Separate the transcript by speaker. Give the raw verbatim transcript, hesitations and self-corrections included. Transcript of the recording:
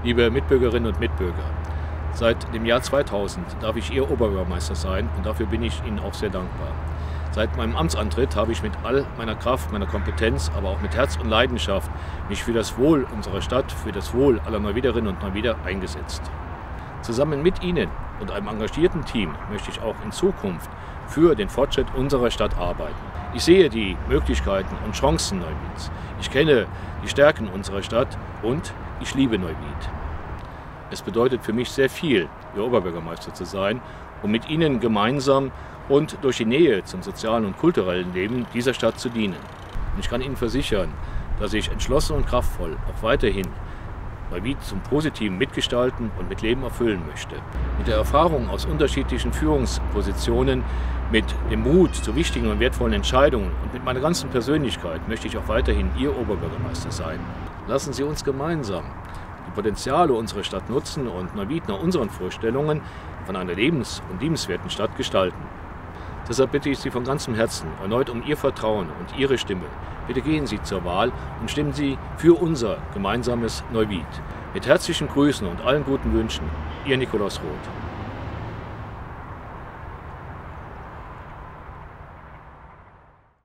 Speaker 1: Liebe Mitbürgerinnen und Mitbürger, seit dem Jahr zweitausend darf ich Ihr Oberbürgermeister sein und dafür bin ich Ihnen auch sehr dankbar. Seit meinem Amtsantritt habe ich mit all meiner Kraft, meiner Kompetenz, aber auch mit Herz und Leidenschaft mich für das Wohl unserer Stadt, für das Wohl aller Neuwiederinnen und Neuwieder eingesetzt. Zusammen mit Ihnen und einem engagierten Team möchte ich auch in Zukunft für den Fortschritt unserer Stadt arbeiten. Ich sehe die Möglichkeiten und Chancen Neuwieds. Ich kenne die Stärken unserer Stadt und ich liebe Neuwied. Es bedeutet für mich sehr viel, Ihr Oberbürgermeister zu sein, um mit Ihnen gemeinsam und durch die Nähe zum sozialen und kulturellen Leben dieser Stadt zu dienen. Und ich kann Ihnen versichern, dass ich entschlossen und kraftvoll auch weiterhin Neuwied zum Positiven mitgestalten und mit Leben erfüllen möchte. Mit der Erfahrung aus unterschiedlichen Führungspositionen, mit dem Mut zu wichtigen und wertvollen Entscheidungen und mit meiner ganzen Persönlichkeit möchte ich auch weiterhin Ihr Oberbürgermeister sein. Lassen Sie uns gemeinsam die Potenziale unserer Stadt nutzen und Neuwied nach unseren Vorstellungen von einer lebens- und liebenswerten Stadt gestalten. Deshalb bitte ich Sie von ganzem Herzen erneut um Ihr Vertrauen und Ihre Stimme. Bitte gehen Sie zur Wahl und stimmen Sie für unser gemeinsames Neuwied. Mit herzlichen Grüßen und allen guten Wünschen, Ihr Nikolaus Roth.